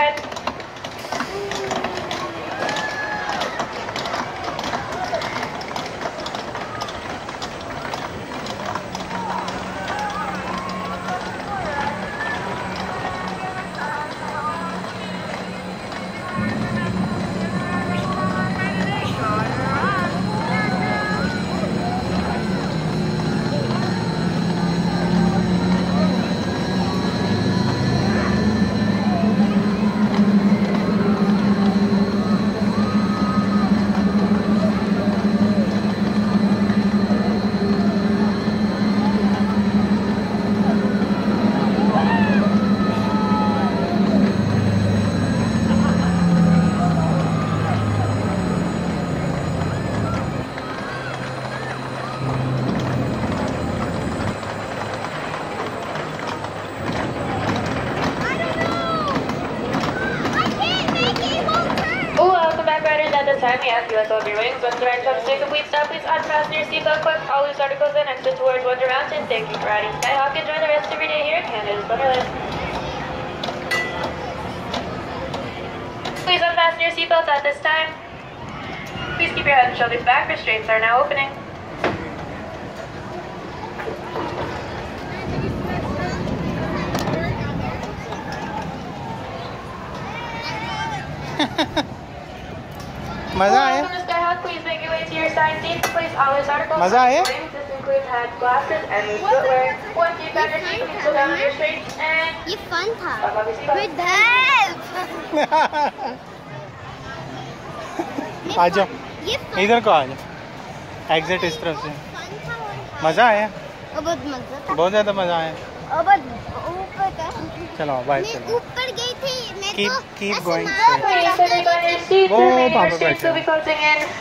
ahead. At this time, we ask you let go of your wings. Once the ride comes to a complete stop, please unfasten your seatbelt quick, all loose articles, and exit towards Wonder Mountain. Thank you for riding Skyhawk. Enjoy the rest of your day here at Canada's Wonderland. Please unfasten your seatbelts at this time. Please keep your head and shoulders back. Restraints are now opening. मजा आया? Welcome to Skyhawk. Please make your way to your assigned seats. Place all loose articles. मजा आया? This includes hats, glasses, and loose footwear. Once you've got your seat, please pull down your restraints and... ये fun था. Good आ जाओ, इधर को आ जाओ. Exit इस तरफ से. मजा आया? बहुत मजा था. बहुत ज़्यादा मजा आया. ऊपर था. चलो बाय. मैं ऊपर गई थी. Keep going. Please, everybody, seats Oh, remaining Papa restraints will be closing in.